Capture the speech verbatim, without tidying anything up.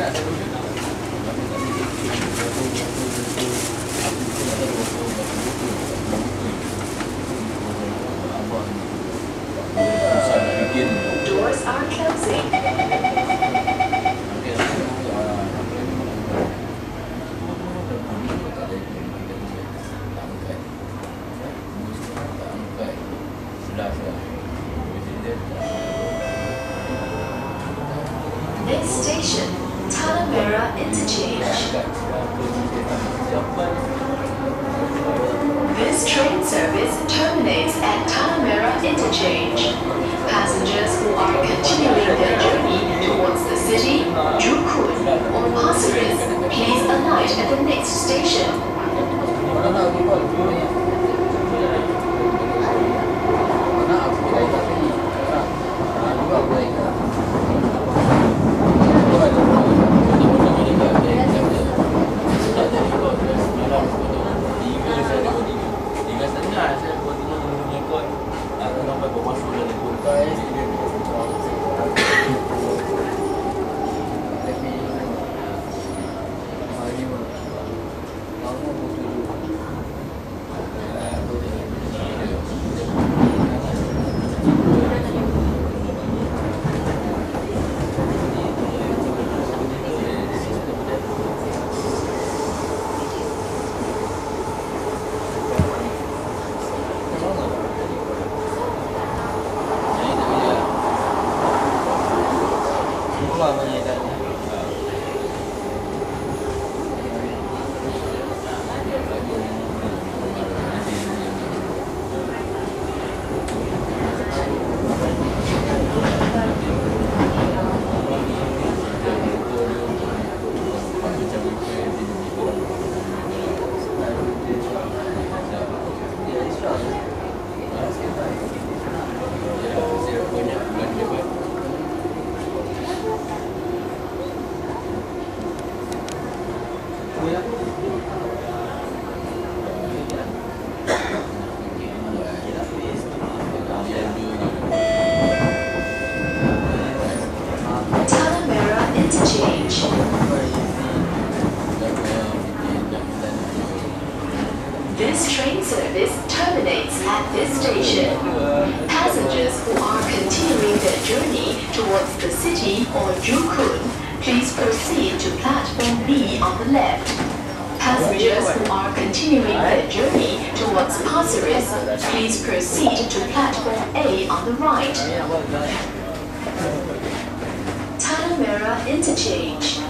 Doors are closing. Next station, Tanah Merah Interchange. This train service terminates at Tanah Merah Interchange. Passengers who are continuing their journey towards the city, Jukun, or Pasir Ris, please alight at the next station. This train service terminates at this station. Passengers who are continuing their journey towards the city or Jukun, please proceed to platform B on the left. Passengers who are continuing their journey towards Pasir Ris, please proceed to platform A on the right. Tanah Merah Interchange.